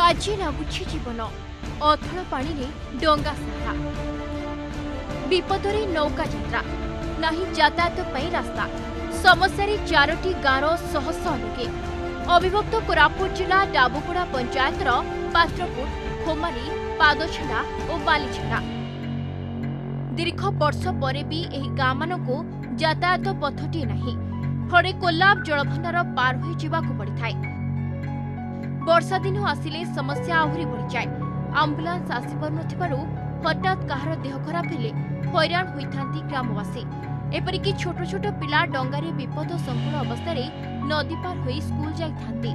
लाजे लगुछि जीवन अथल पानी रे डंगा सहारा विपदरे नौका यात्रा नहीं यातायात पई रास्ता समस्या चारोटी गाँव शह शह लोके अविभक्त कोरापुट जिला डाबुकुड़ा पंचायतर पात्रपुर खोमारी पादछड़ा और बालीछड़ा दीर्घ वर्ष पर भी एही गाँ मानकु यातायात पथटी नहीं फले कोल्लाब जलभंडार पार हो जावाक पड़िथाय। वर्षा दिन आसिले समस्या आहुरी बढ़ी जाए। आम्बुलांस आसी पारुनथिबारु हठात काहार देह खराब हेले हैरान होइथांती ग्रामवासी। एपरिकी छोट छोट पिला डंगारे विपद संपूर्ण अवस्था नदी पार होई स्कूल जाइथांती।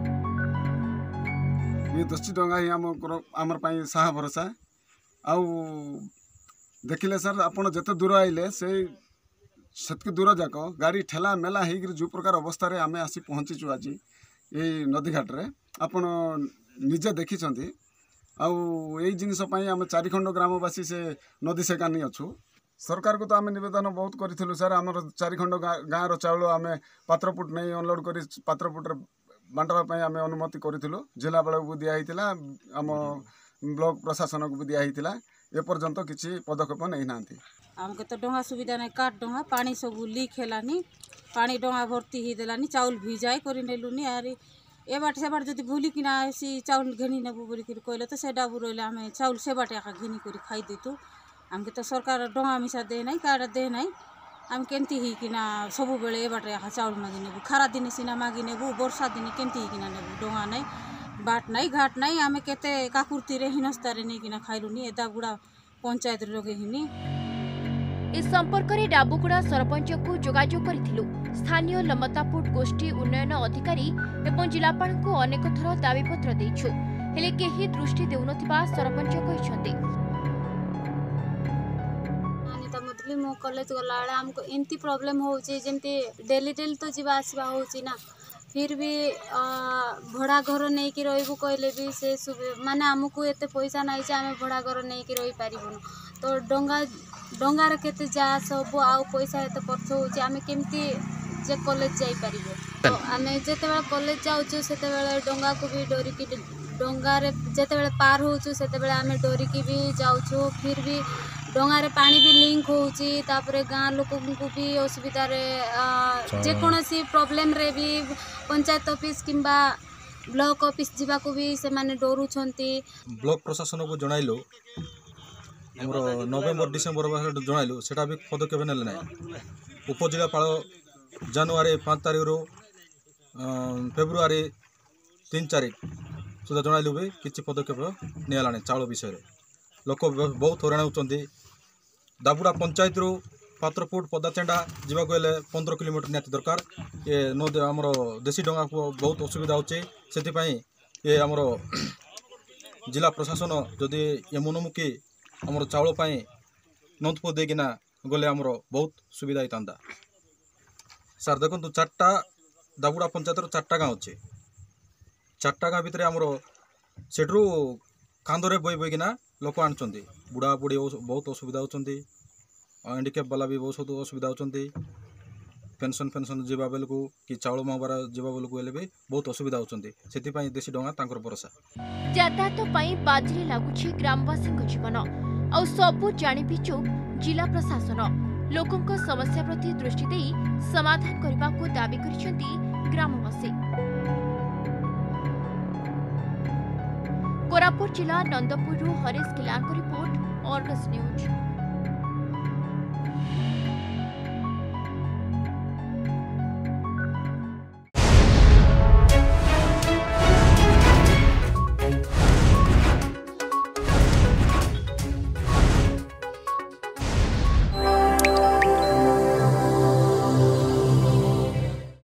ये 10 डंगा ही आमर पई साहा भरोसा आउ देखिले सर आपण जते दूर आइले से सेतके दूर जाक गाड़ी ठेला मेला हेगिर जो प्रकार अवस्था रे आमे आसी पहुंचीचु आज ये नदी घाट रे आपण निजे देखिछंती आउ एई जिनिस पई आमे चारिखंड ग्रामवासी से नदी से कानी अछु। सरकार को तो आमे निवेदन बहुत करिथिलु सर आमर चारिखंड गाँ रो चाउल आमे पात्रपुट नहीं अनलोड करी पात्रपुट रे बांटवा पई आमे अनुमति करिथिलु। जिला बळ को दिया हितिला आम ब्लॉक प्रशासन को दिया हितिला ए पर्यंत किछि पदक्षेप नै नांती। हमके तो डोंगा सुविधा नहीं काट डोंगा पानी सब लीक हेलानी पानी डोंगा भर्ती ही देलानी चाउल भिजाई करी नेलुनी आरी ए बाट से बाट जदि भूली किना सी चाउल घेनी नेबु बोली करी कहले तो से डाबु रहले हमें चाउल से बाट एका घेनी करी खाई देतु। हमके तो सरकार डोंगा मिसा दे नहीं काट दे नहीं हम केंती ही किना सब बेले ए बाट एका चाउल मागी नेबु खरा दिन सिना मागी नेबु वर्षा दिन केंती ही किना नेबु डोंगा नहीं बाट नहीं घाट नहीं आमे केते काकुर्ती रे हिनस्तारे नहीं किना खाइलुनी एदा गुडा पंचायत लगे हिनी। इस संपर्क में डाबुकुड़ा सरपंच को जोगाजोग करिथिलु। स्थानीय लमतापुट गोष्ठी उन्नयन अधिकारी एवं जिलापाल को अनेक थर दाबीपत्र देइछु हेले केही दृष्टि देउनथिबा सरपंच कहिसंती। अनिता मुदली मो कॉलेज गला हमको इनती प्रॉब्लम होउची जेमती डेली तो जीवा आसीबा होउची ना फिर भी भड़ा घर नहीं कि रहिबु कहले भी से माने हमको एते पैसा नहीं जे आमे भड़ा घर नहीं कि रहि पारिबुन तो डंगार केते जा सब आउ पैसा एते खर्च होउची आमे केमती जे कॉलेज जाई पारिबो तो आमे जेते बेला कॉलेज जाउछु सेते बेला डंगा को भी डोरी की डंगारे जेते बेला पार होउछु सेते बेला आमे डोरी की भी जाउछु फिर भी डंगारे पानी भी लिंक होउची तापरे गाँ लोक को भी असुविधा रे जे कोनोसी प्रॉब्लम रे भी पंचायत ऑफिस किंबा ब्लॉक ऑफिस जीवा को भी से माने डरू छंती। ब्लॉक प्रशासन को जणाइलो हमरो नवेम्बर डिसेम्बर मास जणाइलो सेटा भी पदक्षेप नेले नै। उपजिल्लापाल जनवरी 5 तारिख रो फेब्रुआरी 3 तारिख सुधा जणाइलो भी किछि पदक्षेप नियालाने चाउल विषय रे लोक बहुत हराण होउचंती। दाबुड़ा पंचायत रो पात्रपुट पदाचेंडा जीवा गले 15 किलोमीटर निहाती दरकार ये नदी आमर देशी डंगा को बहुत असुविधा होचे सेति पई ये आमर जिला प्रशासन जदि ये मनमुखी आमर चाउल पई नंदपुर देकिना गले आमर बहुत सुविधा होता। सर देखो चार्टा दाबुड़ा पंचायत रो 4टा गाँव अच्छे 4टा गाँव भितर आमर सेठू कांदरे बई बईकिना लोक आनुचंती बुढ़ा बुढ़ी बहुत असुविधा होचंती हैंडिकैप वाला भी बहुत असुविधा होचंती पेंशन फेंशन जीवा बेल को कि चाउल मांगबार जीवा बेल को भी बहुत असुविधा होचंती सेति पई देशी डंगा तांकर भरोसा। यातायात पई बाजरे लागुछि ग्रामवासी जीवन आ सबु जानि पिछु जिला प्रशासन लोकंक समस्या प्रति दृष्टि देई समाधान करबा को दाबी करिसेंती ग्रामवासी। कोरापुट जिला नंदपुर हरीश किलार रिपोर्ट ऑर्गस न्यूज।